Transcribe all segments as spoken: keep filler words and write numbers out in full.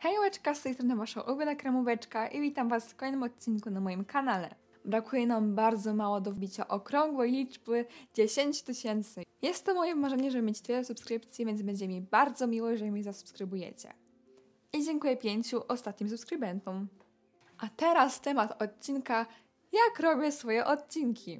Hejłeczka, z tej strony wasza ulubiona kremóweczka i witam was w kolejnym odcinku na moim kanale. Brakuje nam bardzo mało do wbicia okrągłej liczby dziesięć tysięcy. Jest to moje marzenie, żeby mieć tyle subskrypcji, więc będzie mi bardzo miło, jeżeli mnie zasubskrybujecie. I dziękuję pięciu ostatnim subskrybentom. A teraz temat odcinka, jak robię swoje odcinki.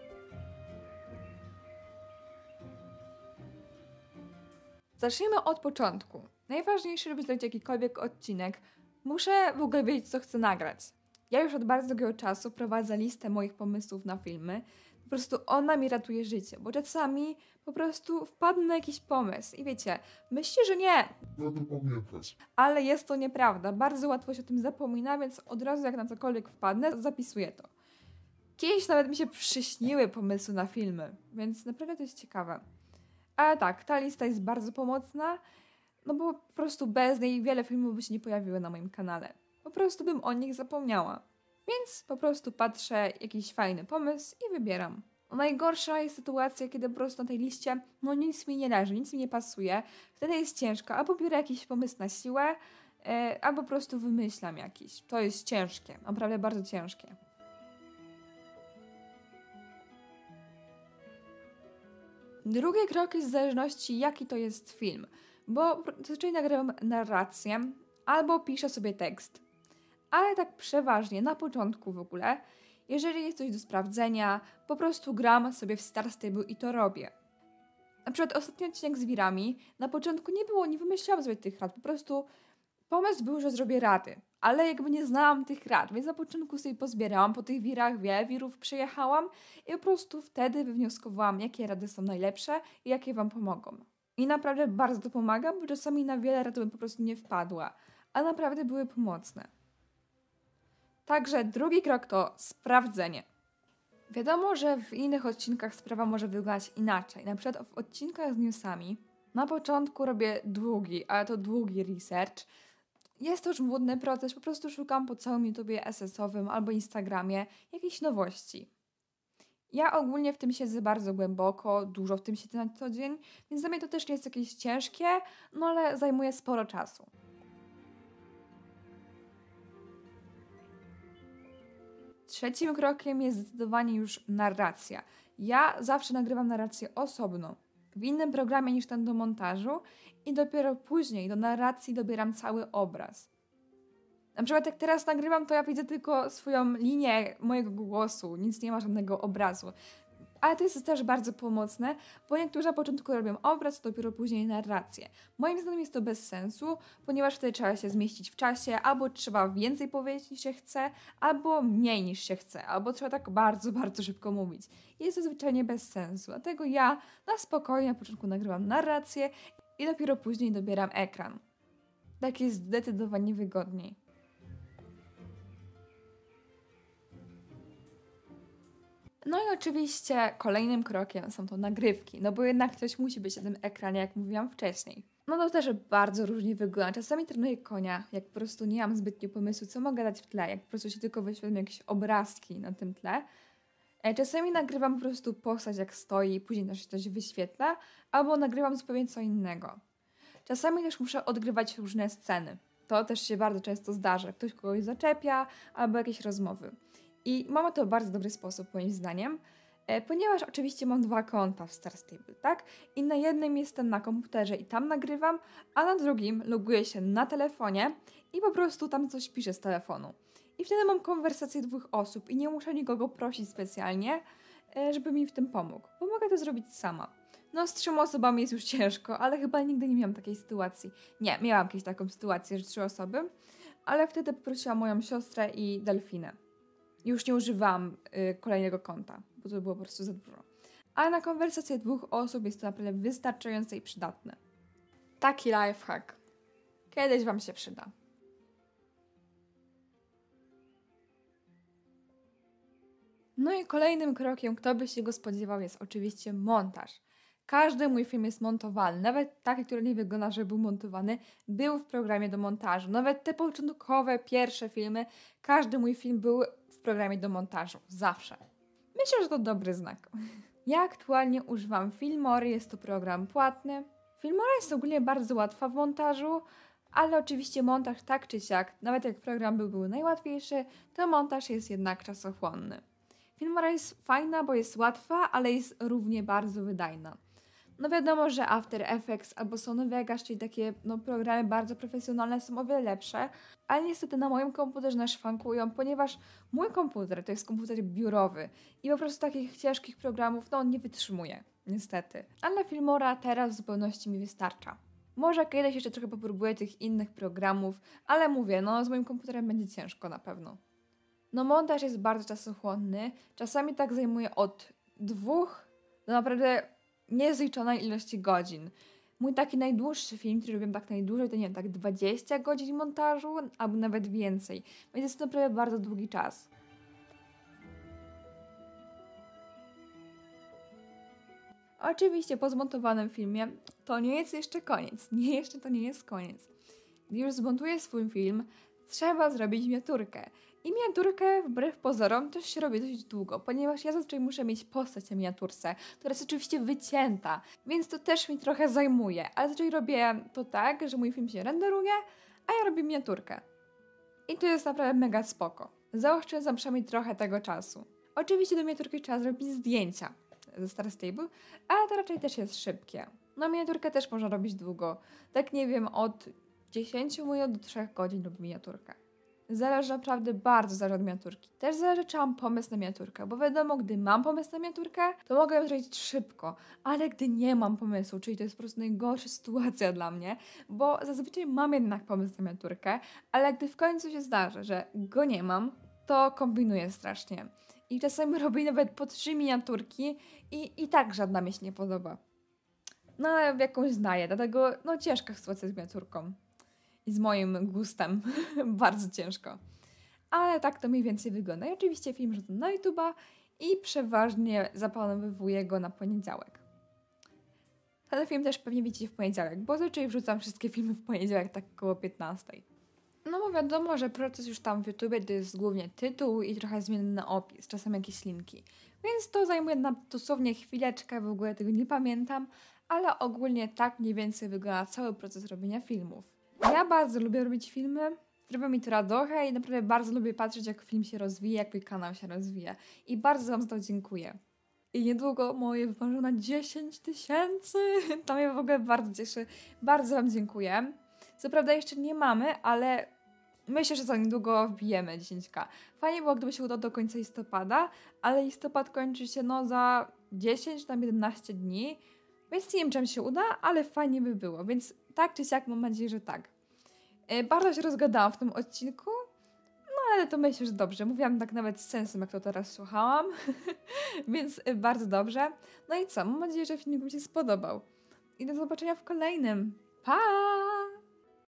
Zacznijmy od początku. Najważniejsze, żeby zrobić jakikolwiek odcinek, muszę w ogóle wiedzieć, co chcę nagrać. Ja już od bardzo długiego czasu prowadzę listę moich pomysłów na filmy. Po prostu ona mi ratuje życie, bo czasami po prostu wpadnę na jakiś pomysł i wiecie, myślicie, że nie. Będę pamiętać. Ale jest to nieprawda. Bardzo łatwo się o tym zapomina, więc od razu jak na cokolwiek wpadnę, zapisuję to. Kiedyś nawet mi się przyśniły pomysły na filmy, więc naprawdę to jest ciekawe. Ale tak, ta lista jest bardzo pomocna, no bo po prostu bez niej wiele filmów by się nie pojawiły na moim kanale. Po prostu bym o nich zapomniała. Więc po prostu patrzę jakiś fajny pomysł i wybieram. No najgorsza jest sytuacja, kiedy po prostu na tej liście no nic mi nie leży, nic mi nie pasuje. Wtedy jest ciężko. Albo biorę jakiś pomysł na siłę, yy, albo po prostu wymyślam jakiś. To jest ciężkie, naprawdę bardzo ciężkie. Drugi krok jest w zależności, jaki to jest film, bo zazwyczaj nagrywam narrację albo piszę sobie tekst. Ale tak przeważnie, na początku w ogóle, jeżeli jest coś do sprawdzenia, po prostu gram sobie w Star Stable i to robię. Na przykład ostatni odcinek z wirami, na początku nie było, nie wymyślałam sobie tych rad, po prostu pomysł był, że zrobię rady, ale jakby nie znałam tych rad, więc na początku sobie pozbierałam po tych wirach, wiele wirów przejechałam i po prostu wtedy wywnioskowałam, jakie rady są najlepsze i jakie wam pomogą. I naprawdę bardzo to pomaga, bo czasami na wiele rad bym po prostu nie wpadła, a naprawdę były pomocne. Także drugi krok to sprawdzenie. Wiadomo, że w innych odcinkach sprawa może wyglądać inaczej. Na przykład w odcinkach z newsami na początku robię długi, ale to długi research. Jest to już młodny proces, po prostu szukam po całym YouTubie es es owym albo Instagramie jakichś nowości. Ja ogólnie w tym siedzę bardzo głęboko, dużo w tym siedzę na co dzień, więc dla mnie to też nie jest jakieś ciężkie, no ale zajmuje sporo czasu. Trzecim krokiem jest zdecydowanie już narracja. Ja zawsze nagrywam narrację osobno, w innym programie niż ten do montażu i dopiero później do narracji dobieram cały obraz. Na przykład jak teraz nagrywam, to ja widzę tylko swoją linię mojego głosu, nic nie ma żadnego obrazu. Ale to jest też bardzo pomocne, bo niektórzy na początku robią obraz, dopiero później narrację. Moim zdaniem jest to bez sensu, ponieważ wtedy trzeba się zmieścić w czasie, albo trzeba więcej powiedzieć niż się chce, albo mniej niż się chce, albo trzeba tak bardzo, bardzo szybko mówić. Jest to zwyczajnie bez sensu, dlatego ja na spokojnie na początku nagrywam narrację i dopiero później dobieram ekran. Tak jest zdecydowanie wygodniej. No i oczywiście kolejnym krokiem są to nagrywki, no bo jednak coś musi być na tym ekranie, jak mówiłam wcześniej. No to też bardzo różnie wygląda. Czasami trenuję konia, jak po prostu nie mam zbytnio pomysłu, co mogę dać w tle, jak po prostu się tylko wyświetlą jakieś obrazki na tym tle. Czasami nagrywam po prostu postać, jak stoi i później też się coś wyświetla, albo nagrywam zupełnie co innego. Czasami też muszę odgrywać różne sceny. To też się bardzo często zdarza. Ktoś kogoś zaczepia, albo jakieś rozmowy. I mam to w bardzo dobry sposób, moim zdaniem, e, ponieważ oczywiście mam dwa konta w Star Stable, tak? I na jednym jestem na komputerze i tam nagrywam, a na drugim loguję się na telefonie i po prostu tam coś piszę z telefonu. I wtedy mam konwersację dwóch osób i nie muszę nikogo prosić specjalnie, e, żeby mi w tym pomógł, bo mogę to zrobić sama. No z trzema osobami jest już ciężko, ale chyba nigdy nie miałam takiej sytuacji. Nie, miałam jakąś taką sytuację, że trzy osoby, ale wtedy poprosiłam moją siostrę i Delfinę. Już nie używałam y, kolejnego konta, bo to było po prostu za dużo. Ale na konwersację dwóch osób jest to naprawdę wystarczające i przydatne. Taki lifehack. Kiedyś wam się przyda. No i kolejnym krokiem, kto by się go spodziewał, jest oczywiście montaż. Każdy mój film jest montowany, nawet taki, który nie wygląda, że był montowany, był w programie do montażu. Nawet te początkowe, pierwsze filmy, każdy mój film był w programie do montażu. Zawsze. Myślę, że to dobry znak. Ja aktualnie używam Filmory, jest to program płatny. Filmora jest ogólnie bardzo łatwa w montażu, Ale oczywiście montaż tak czy siak, nawet jak program był, był najłatwiejszy, to montaż jest jednak czasochłonny. Filmora jest fajna, bo jest łatwa, ale jest równie bardzo wydajna. No wiadomo, że After Effects albo Sony Vegas, czyli takie no, programy bardzo profesjonalne są o wiele lepsze, ale niestety na moim komputerze naszwankują, ponieważ mój komputer to jest komputer biurowy i po prostu takich ciężkich programów no on nie wytrzymuje, niestety. Ale Filmora teraz w zupełności mi wystarcza. Może kiedyś jeszcze trochę popróbuję tych innych programów, ale mówię, no z moim komputerem będzie ciężko na pewno. No montaż jest bardzo czasochłonny, czasami tak zajmuje od dwóch do naprawdę niezliczonej ilości godzin. Mój taki najdłuższy film, który robiłem tak najdłużej, to nie wiem, tak dwadzieścia godzin montażu, albo nawet więcej. Więc jest to naprawdę bardzo długi czas. Oczywiście po zmontowanym filmie to nie jest jeszcze koniec. Nie, jeszcze to nie jest koniec. Gdy już zmontuję swój film, trzeba zrobić miniaturkę. I miniaturkę, wbrew pozorom, też się robi dość długo, ponieważ ja zazwyczaj muszę mieć postać na miniaturce, która jest oczywiście wycięta, więc to też mi trochę zajmuje. Ale zazwyczaj robię to tak, że mój film się renderuje, a ja robię miniaturkę. I to jest naprawdę mega spoko. Zaoszczędzam przynajmniej trochę tego czasu. Oczywiście do miniaturki trzeba zrobić zdjęcia ze Star Stable, ale to raczej też jest szybkie. No miniaturkę też można robić długo. Tak nie wiem, od dziesięciu minut do trzech godzin robię miniaturkę. Zależy naprawdę bardzo zależy od miniaturki. Też zależy, czy mam pomysł na miniaturkę, bo wiadomo, gdy mam pomysł na miniaturkę, to mogę ją zrobić szybko, ale gdy nie mam pomysłu, czyli to jest po prostu najgorsza sytuacja dla mnie, bo zazwyczaj mam jednak pomysł na miniaturkę, ale gdy w końcu się zdarzy, że go nie mam, to kombinuję strasznie. I czasami robię nawet po trzy miniaturki i, i tak żadna mi się nie podoba. No ale jakąś znaję, dlatego no ciężka sytuacja z miniaturką. I z moim gustem. Bardzo ciężko. Ale tak to mniej więcej wygląda. I oczywiście film rzucam na YouTube'a i przeważnie zaplanowuję go na poniedziałek. Ten film też pewnie widzicie w poniedziałek, bo zazwyczaj wrzucam wszystkie filmy w poniedziałek tak około piętnastej. No bo wiadomo, że proces już tam w YouTubie to jest głównie tytuł i trochę zmienny opis, czasem jakieś linki. Więc to zajmuje nam dosłownie chwileczkę, w ogóle tego nie pamiętam, ale ogólnie tak mniej więcej wygląda cały proces robienia filmów. Ja bardzo lubię robić filmy, sprawia mi to radochę i naprawdę bardzo lubię patrzeć, jak film się rozwija, jak mój kanał się rozwija. I bardzo wam za to dziękuję. I niedługo moje wymarzone dziesięć tysięcy. To mnie w ogóle bardzo cieszy. Bardzo wam dziękuję. Co prawda jeszcze nie mamy, ale myślę, że za niedługo wbijemy dziesięć tysięcy. Fajnie było, gdyby się udało do końca listopada, ale listopad kończy się no za dziesięć, tam jedenaście dni. Więc nie wiem, czym się uda, ale fajnie by było. Więc tak czy siak mam nadzieję, że tak. Yy, bardzo się rozgadałam w tym odcinku, no ale to myślę, że dobrze. Mówiłam tak nawet z sensem, jak to teraz słuchałam. Więc yy, bardzo dobrze. No i co? Mam nadzieję, że film mi się spodobał. I do zobaczenia w kolejnym. Pa!